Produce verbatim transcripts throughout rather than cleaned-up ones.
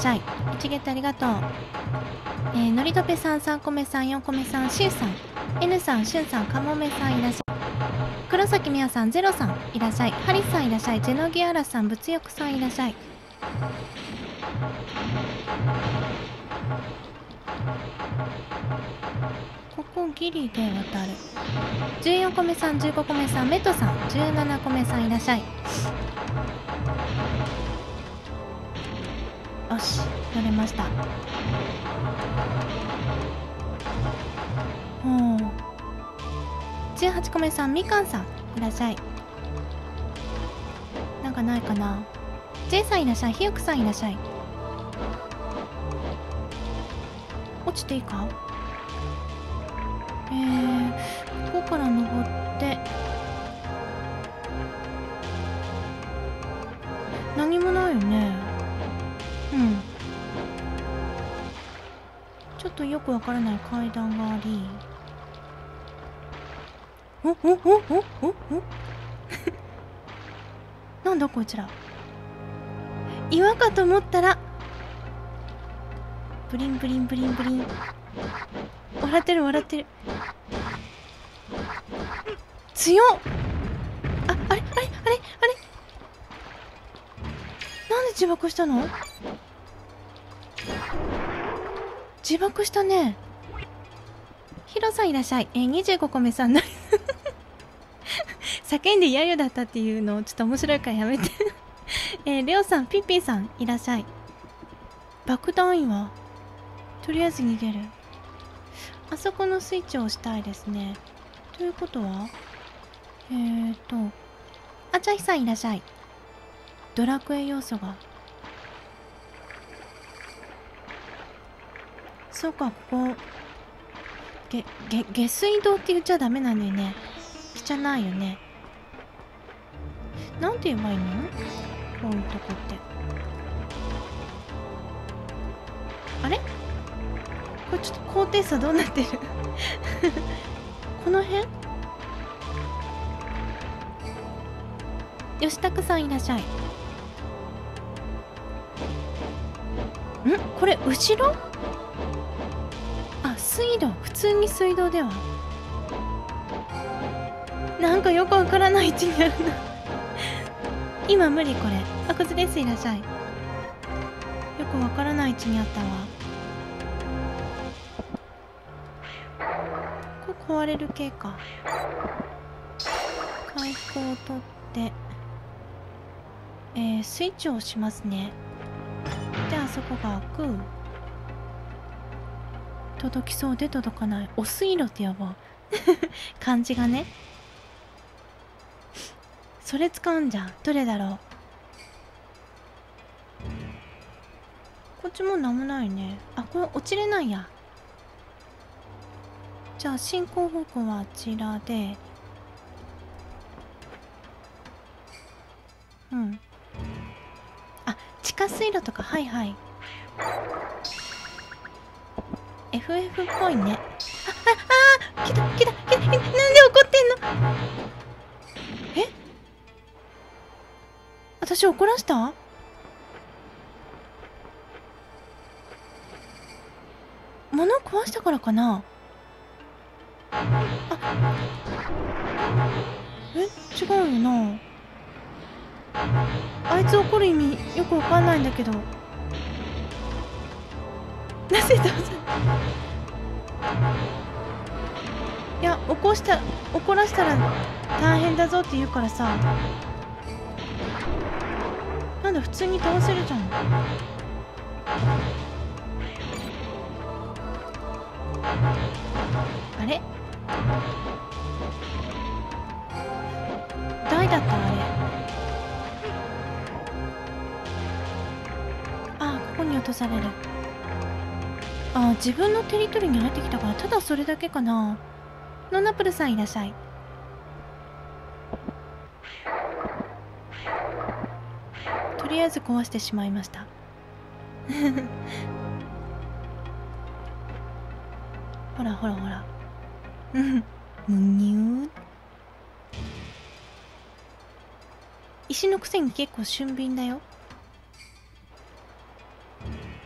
っしゃい。一ゲットありがとう。えー、のりとぺさん、さんこめさん、よんこめさん、しゅうさん、N さん、しゅんさん、かもめさんいらっしゃい。黒崎みやさん、ゼロさんいらっしゃい。ハリさんいらっしゃい。ジェノギアラさん、物欲さんいらっしゃい。ここギリで渡る。じゅうよんこめさん、じゅうごこめさん、メトさん、じゅうななこめさんいらっしゃい。よし、乗れました。ほう。じゅうはちこめさん、みかんさんいらっしゃい。なんかないかな。 J さんいらっしゃい。ひよくさんいらっしゃい。落ちていいか。えー、ここから登って何もないよね。うん、ちょっとよくわからない階段があり、おおおおおおなんだこいつら。岩かと思ったらブリンブリンブリンブリン。笑ってる笑ってる。強っ。あ、あれあれあれあれ、なんで自爆したの。自爆したね。ヒロさんいらっしゃい。えー、にじゅうごこめさんの叫んで揶揄だったっていうのをちょっと面白いからやめてえー、レオさん、ピッピーさんいらっしゃい。爆弾員はとりあえず逃げる。あそこのスイッチを押したいですね。ということはえーとあちゃひさんいらっしゃい。ドラクエ要素が。そうか、ここげげ下水道って言っちゃダメなんだよね。汚いよね。なんて言えばいいの、こういうとこって。あれ、これちょっと高低差どうなってるこの辺。吉拓さんいらっしゃい。ん、これ後ろ。あ、水道。普通に水道ではなんかよくわからない位置にあるな今無理これ。あ、くずです。いらっしゃい。よくわからない位置にあったわ。これ壊れる系か。回復を取ってえー、スイッチを押しますね。で、あそこが開く。届きそうで届かない。お水路ってやば漢字がね。それ使うんじゃん。どれだろう。こっちもなんもないね。あ、これ落ちれないや。じゃあ進行方向はあちらで、うん、あ、地下水路とか。はいはい、 エフエフ っぽいね。あああ、来た来た来た。なんで怒ってんの。え、私怒らした。物壊したからかな。あ、え、違うよな。あいつ怒る意味よくわかんないんだけど。なぜどうぞ。いや、起こした怒らしたら大変だぞって言うからさ。なんだ、普通に倒せるじゃん。あれ、台だったあれ。あ、ここに落とされる。あ、自分のテリトリーに入ってきたから、ただそれだけかな。ノナプルさんいらっしゃい。とりあえず壊してしまいましたほらほらほらむにゅー。石のくせに結構俊敏だよ。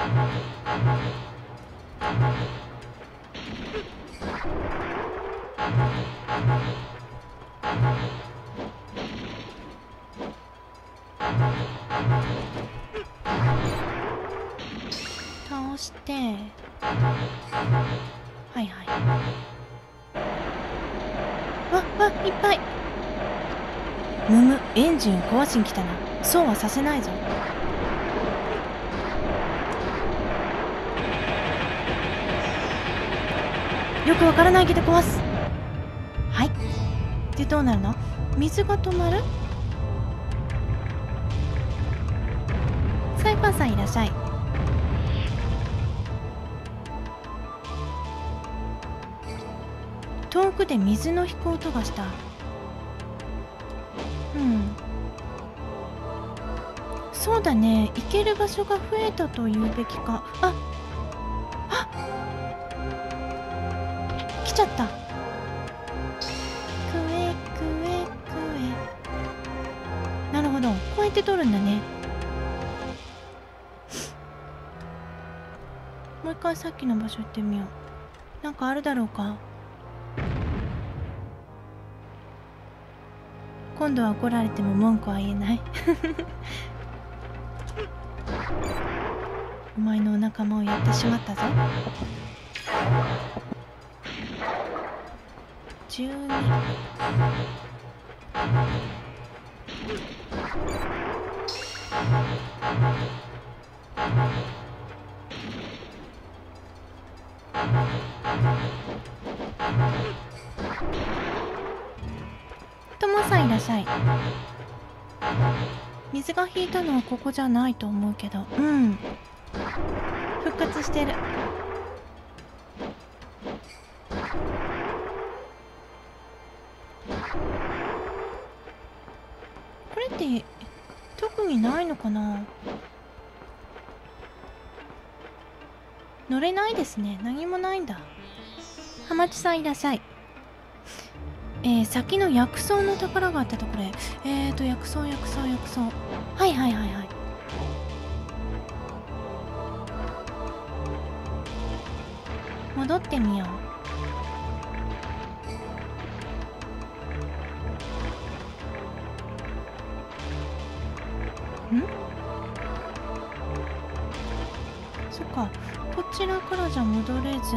倒してはいはい。わわいっぱい。むむエンジン壊しに来たな。そうはさせないぞ。よくわからないけど壊す。はいでどうなるの？水が止まる？サイファーさんいらっしゃい。遠くで水の引く音がした。うんそうだね、行ける場所が増えたと言うべきか。ああ来ちゃった。クエクエクエ。なるほど、こうやって取るんだね。もう一回さっきの場所行ってみよう。なんかあるだろうか。今度は怒られても文句は言えないお前のお仲間をやってしまったぞ。じゅうに。ともさんいらっしゃい。水が引いたのはここじゃないと思うけど、うん復活してる。これって特にないのかな。乗れないですね。何もないんだ。ハマチさんいらっしゃい。えー、先の薬草の宝があったところへ。えーと薬草薬草薬草。はいはいはいはい。戻ってみよう。んそっか、こちらからじゃ戻れず。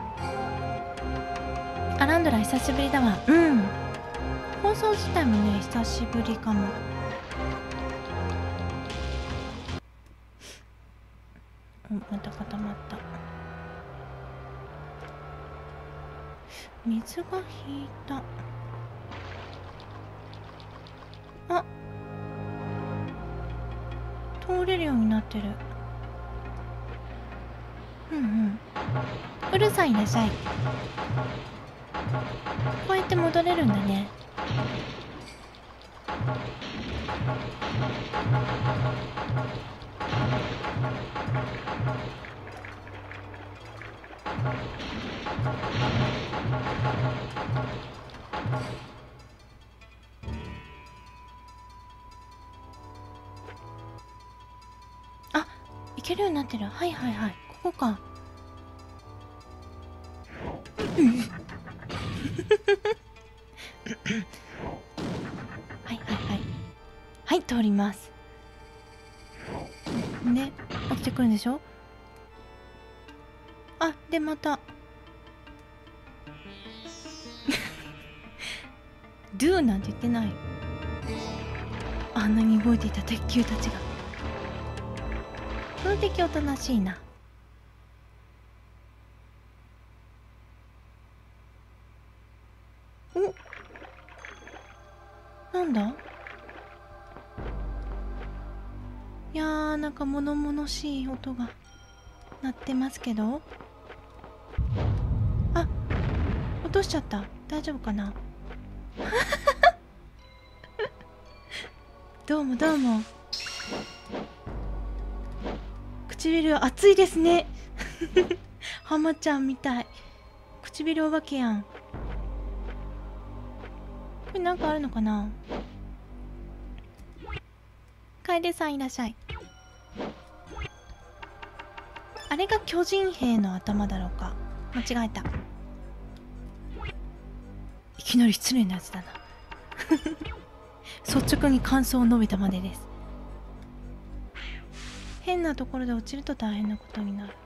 アランドラ久しぶりだわ。うん放送自体もね久しぶりかも。また固まった。水が引いた。あ通れるようになってる。うんうんうるさいいらっしゃい。こうやって戻れるんだね。あいけるようになってる。はいはいはいここか。はいはいはいはい通ります。ね起きてくるんでしょ。あでまたドゥなんて言ってない。あんなに動いていた鉄球たちが。この敵おとなしいな。おなんだ。いやーなんか物々しい音が鳴ってますけど。あ落としちゃった。大丈夫かなどうもどうも。唇熱いですねハマちゃんみたい。唇お化けやん。これなんかあるのかな。楓さんいらっしゃい。 あれが巨人兵の頭だろうか。間違えた。いきなり失礼なやつだな。率直に感想を述べたまでです。変なところで落ちると大変なことになる。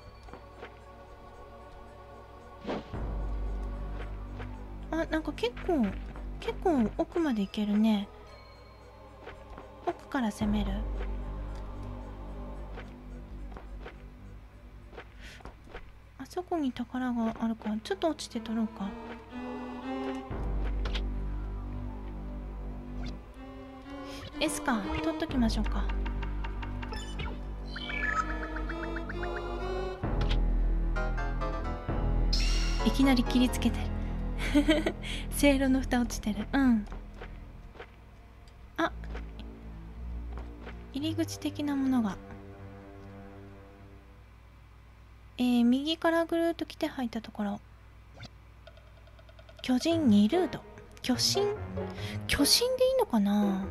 あ、なんか結構結構奥まで行けるね。奥から攻める。あそこに宝があるからちょっと落ちて取ろうか。S か、取っときましょうか。いきなり切りつけてる。せいろの蓋落ちてる。うん。あ、入り口的なものが。えー、右からぐるっと来て入ったところ。巨人にルード。巨神巨神でいいのかな。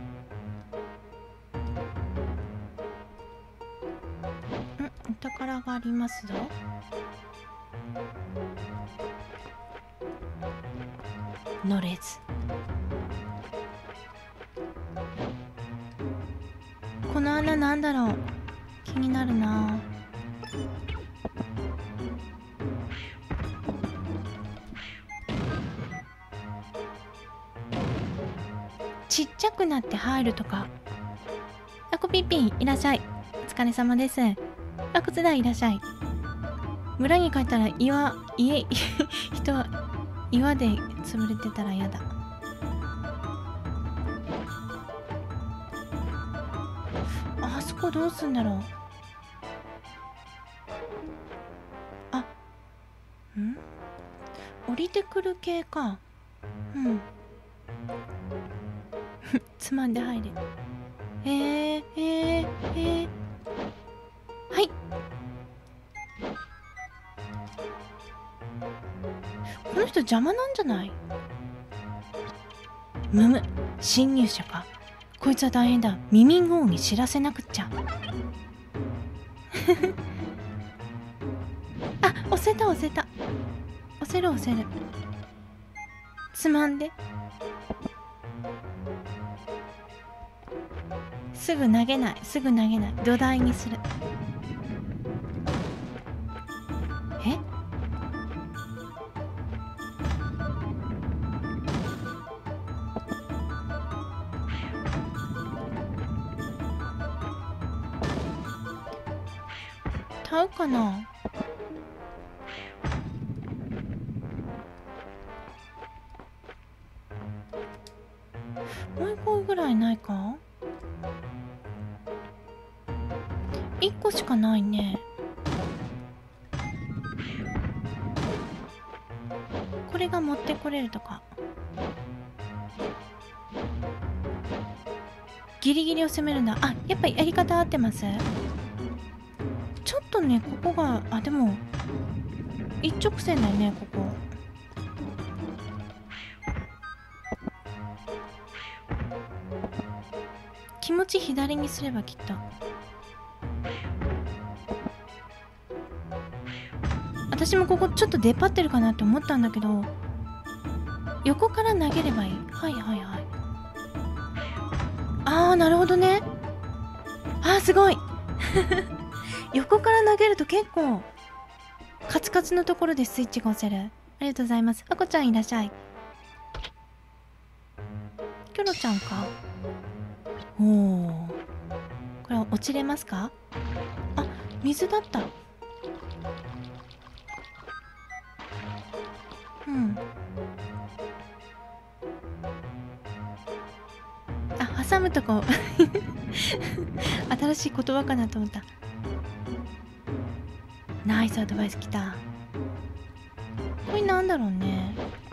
うん、お宝がありますぞ。乗れず。この穴なんだろう。気になるな。ちっちゃくなって入るとか。あこぴっぴんいらっしゃい。お疲れ様です。あこつだいらっしゃい。村に帰ったら岩家人は岩で潰れてたら嫌だ。あそこどうすんだろう。あ、ん？降りてくる系か。うん。つまんで入る。えー、えー、えー。はい。この人邪魔なんじゃない？むむ、侵入者か。こいつは大変だ。ミミング王に知らせなくっちゃ。あ、押せた押せた。押せる押せる。つまんで。すぐ投げない、すぐ投げない。土台にする。え？買うかな。もう一個ぐらいないか。一個しかないね。これが持ってこれるとか。ギリギリを攻めるんだ。あ、やっぱりやり方合ってます。ちょっとね、ここが、あ、でも一直線だよね、ここ。気持ち左にすればきっと。私もここちょっと出っ張ってるかなって思ったんだけど、横から投げればいい。はいはいはい。あー、なるほどね。あー、すごい。横から投げると結構カツカツのところでスイッチが押せる。ありがとうございます。あこちゃんいらっしゃい。キョロちゃんか。おお、これは落ちれますか。あ、水だった。うん。あ、挟むとこ新しい言葉かなと思った。ナイスアドバイスきた。これなんだろうね。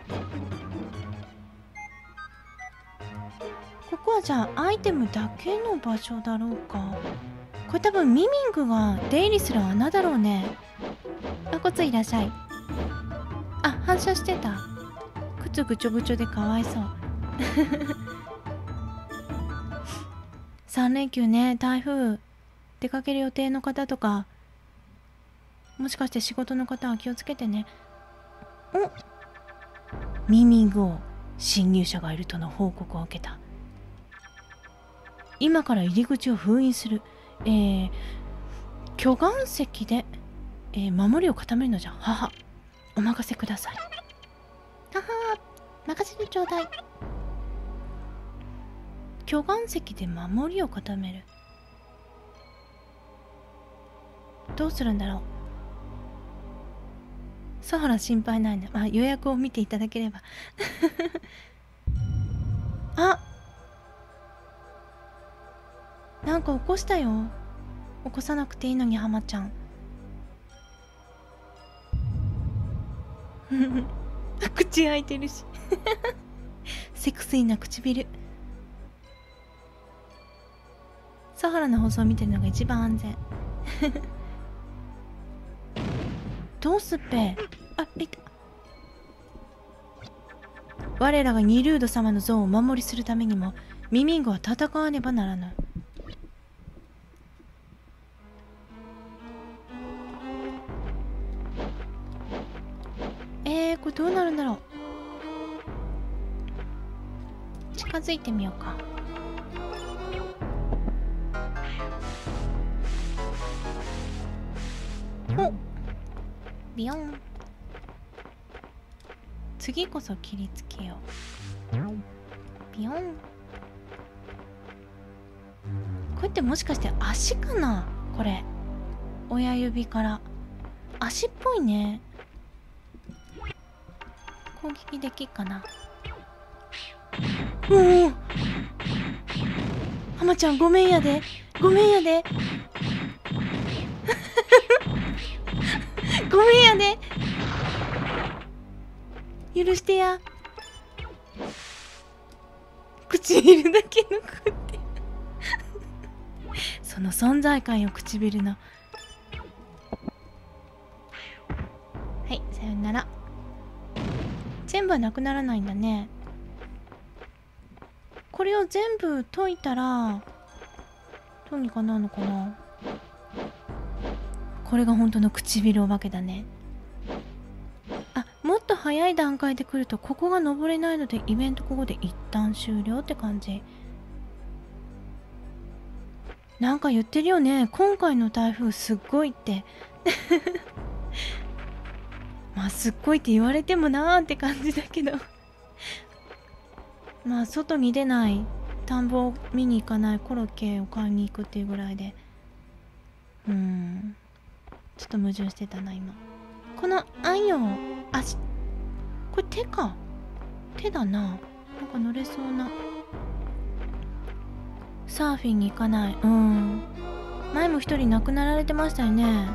ここはじゃあアイテムだけの場所だろうか。これ多分ミミングが出入りする穴だろうね。あ、こついらっしゃい。あ、反射してた。靴ぐちょぐちょでかわいそう。さん連休ね、台風出かける予定の方とかもしかして仕事の方は気をつけてね。お、ミーミング王、侵入者がいるとの報告を受けた。今から入り口を封印する。えー、巨岩石で、えー、守りを固めるのじゃ。はは、お任せください。はは、任せてちょうだい。巨岩石で守りを固める。どうするんだろう。サハラ心配ないね。あ、予約を見ていただければ。あ、なんか起こしたよ。起こさなくていいのに、浜ちゃん。口開いてるし。セクシーな唇。サハラの放送を見てるのが一番安全。どうすっぺ。あ、いた。我らがニルード様の像をお守りするためにもミミンゴは戦わねばならぬ。えー、これどうなるんだろう。近づいてみようか。お、ビヨン。次こそ切りつけよう。ビヨン。これってもしかして足かな。これ親指から足っぽいね。攻撃できっかな。おお、浜ちゃんごめんやで、ごめんやで。ごめんやで、許してや。唇だけ残ってその存在感よ、唇の。はい、さよなら。全部はなくならないんだね。これを全部解いたらどうにかなるのかな。これが本当の唇お化けだね。あ、もっと早い段階で来るとここが登れないのでイベントここで一旦終了って感じ。なんか言ってるよね、今回の台風すっごいってまあすっごいって言われてもなーって感じだけどまあ外に出ない、田んぼを見に行かない、コロッケを買いに行くっていうぐらいで、うーん、ちょっと矛盾してたな今。このあんよ、足、これ手か、手だな。なんか乗れそうな。サーフィンに行かない。うん、前も一人亡くなられてましたよね。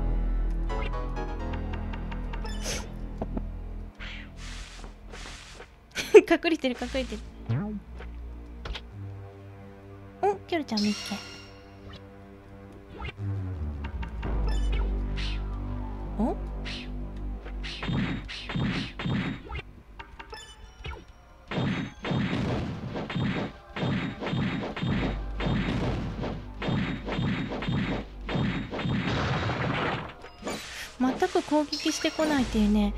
隠れてる隠れてる。お、キョルちゃん見っけ。お、全く攻撃してこないっていうね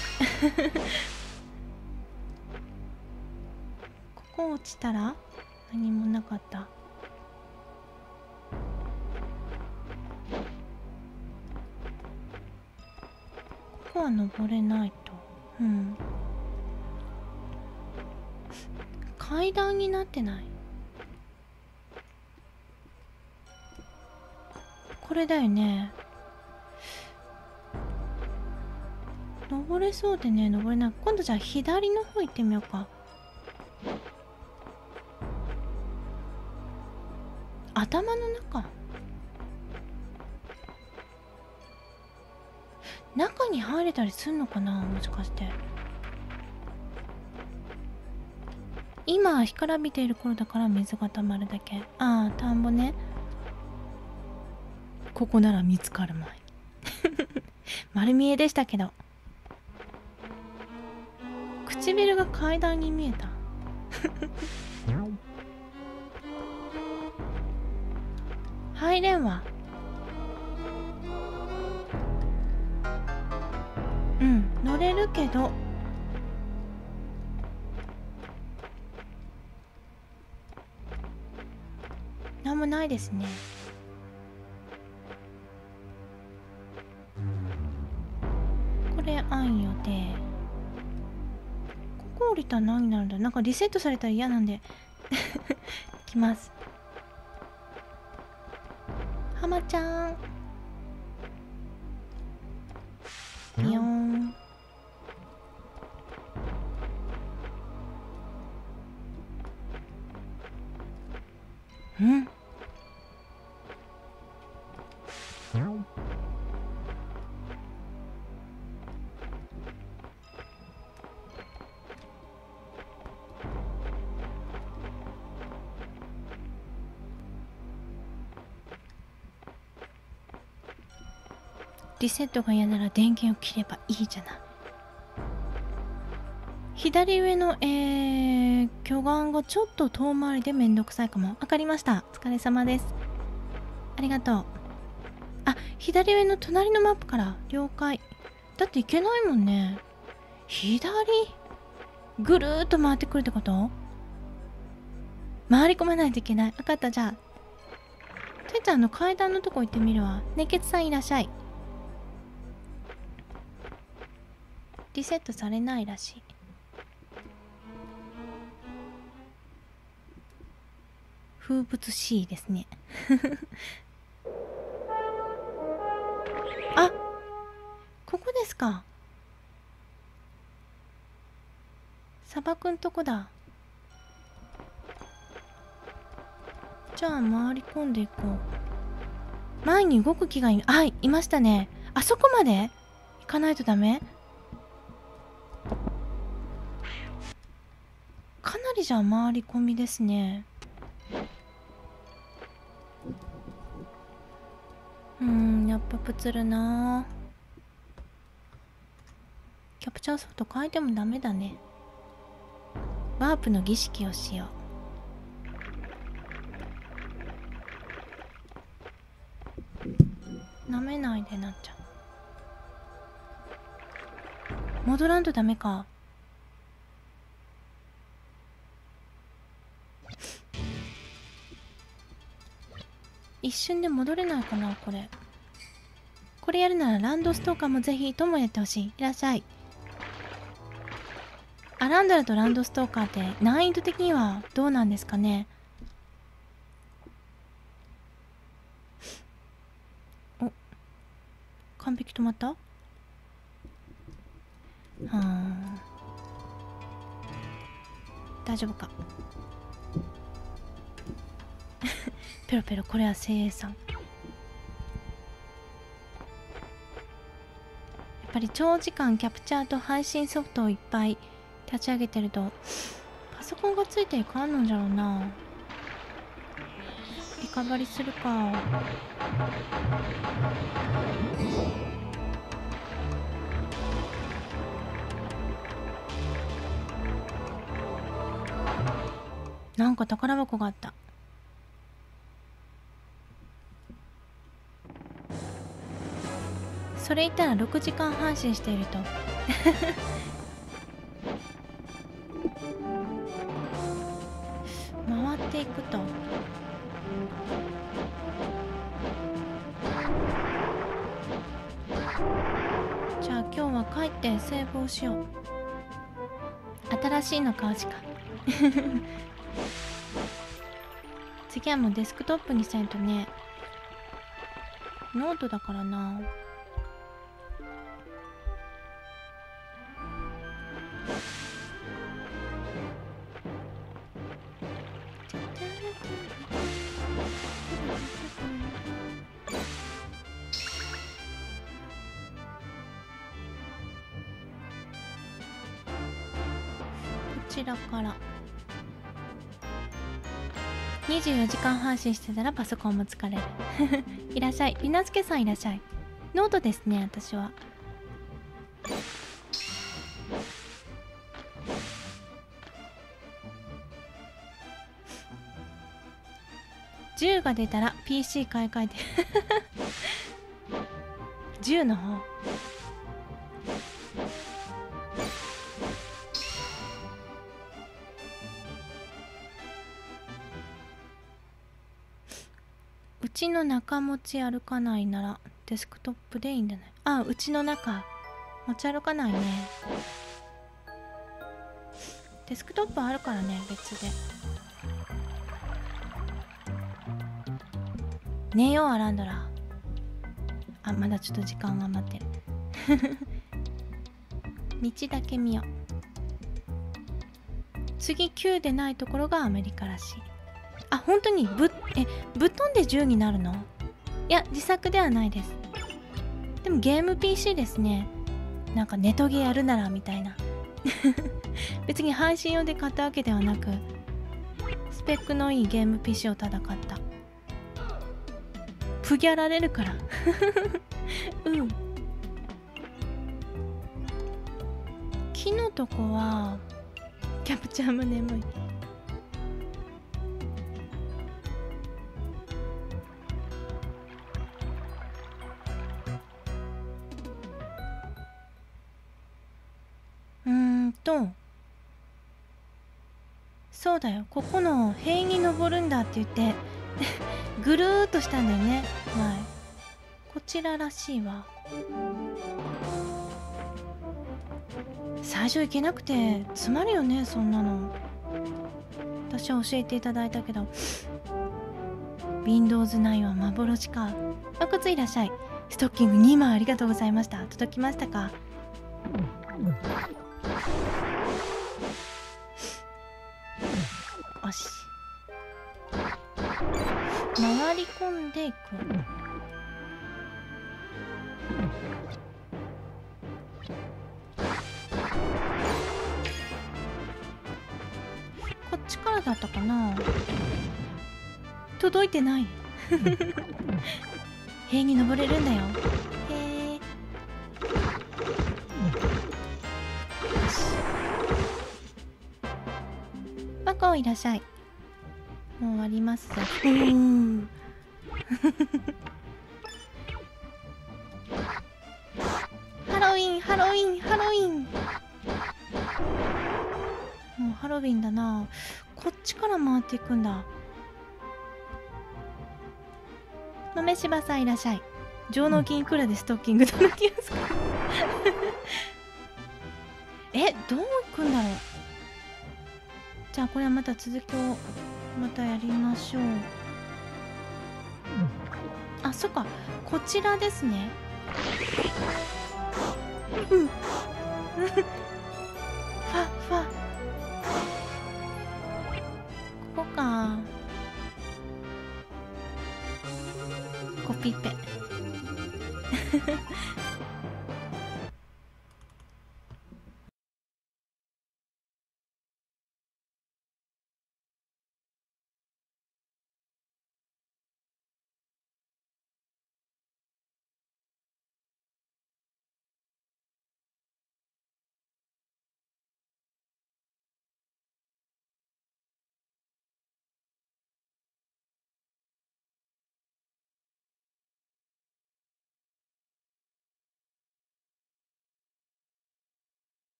ここ落ちたら何もなかった。ここは登れないと。うん、階段になってない。これだよね。登れそうでね、登れない。今度じゃあ左の方行ってみようか。頭の中、中に入れたりすんのかな、もしかして。今干からびている頃だから水が溜まるだけ。ああ、田んぼね。ここなら見つかるまい丸見えでしたけど、唇が階段に見えた入れんわ。 うん乗れるけどなんもないですね。これあんよでここ降りたら何になるんだ。なんかリセットされたら嫌なんで来ます。はまちゃんピヨーン。うんリセットが嫌なら電源を切ればいいじゃない。左上の、えー、巨岩がちょっと遠回りでめんどくさいかも。わかりました。お疲れ様です。ありがとう。あ、左上の隣のマップから了解。だって行けないもんね。左ぐるーっと回ってくるってこと？回り込まないといけない。分かった。じゃあてっちゃんの階段のとこ行ってみるわ。熱血さんいらっしゃい。リセットされないらしい。風物詩ですねあ、ここですか。砂漠んとこだ。じゃあ回り込んでいこう。前に動く気がいる。あ、いましたね。あそこまで行かないとダメ。かなりじゃあ回り込みですね。うーん、やっぱプツるな。キャプチャーソフト変えてもダメだね。ワープの儀式をしよう。舐めないでなっちゃう。戻らんとダメか。一瞬で戻れないかなこれ。これやるならランドストーカーもぜひともやってほしい。いらっしゃい。アランダルとランドストーカーって難易度的にはどうなんですかね。お、完璧止まった。はあ、大丈夫かペロペロ。これは精鋭さん。やっぱり長時間キャプチャーと配信ソフトをいっぱい立ち上げてるとパソコンがついていかんのじゃろうな。リカバリするか。なんか宝箱があった。それ言ったらろくじかん配信していると回っていくとじゃあ今日は帰ってセーブをしよう。新しいの買うしか次はもうデスクトップにせんとね。ノートだからな。こちらからにじゅうよじかん配信してたらパソコンも疲れるいらっしゃい。りなすけさんいらっしゃい。ノートですね私は。じゅうが出たら ピーシー 買い替えてじゅうの方ちの中持ち歩かないならデスクトップでいいんじゃない？あ、うちの中持ち歩かないね。デスクトップあるからね、別で。寝よう、アランドラ。あ、まだちょっと時間が余ってる。道だけ見よう。次きゅうでないところがアメリカらしい。あ、本当にぶえぶっ飛んでじゅうになるの？いや、自作ではないです。でもゲーム ピーシー ですね。なんかネトゲやるならみたいな。別に配信用で買ったわけではなく、スペックのいいゲーム ピーシー をただ買った。プギャられるから。うん。木のとこはキャプチャーも眠い。うーんとそうだよ、ここの塀に登るんだって言ってぐるーっとしたんだよね。はい、こちららしいわ。最初行けなくて詰まるよね、そんなの。私は教えていただいたけど ウィンドウズナイン は幻か。お靴いらっしゃい。ストッキングにまいありがとうございました。届きましたか？よし、回り込んでいく。こっちからだったかな。届いてない。塀に登れるんだよ。へえ。よし、バカをいらっしゃい。もう終わりますぞ。うーん。ハロウィン、ハロウィン、ハロウィン。もうハロウィンだな。こっちから回っていくんだ。豆柴さんいらっしゃい。上納金いくらでストッキング届きますか？え、どういくんだろう。じゃあこれはまた続きをまたやりましょう。あ、そっか、こちらですね。うん。ファファ。ここか。コピペ。